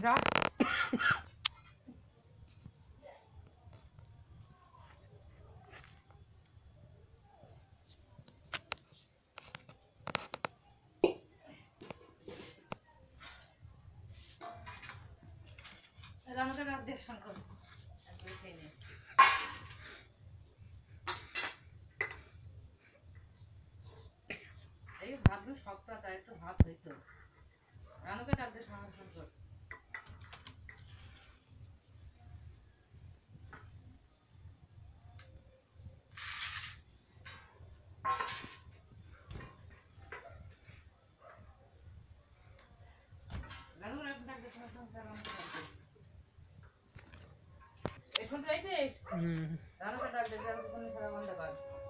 যা রান্নাটা রাত দিয়ে শঙ্কর এই ভাতগুলো শক্ত আছে একটু ভাত হইতো রান্নাটা রাত দিয়ে শঙ্কর এখন যাইতে রান্নাটা ডাল দিয়ে কোন খারাপ বন্ধ কর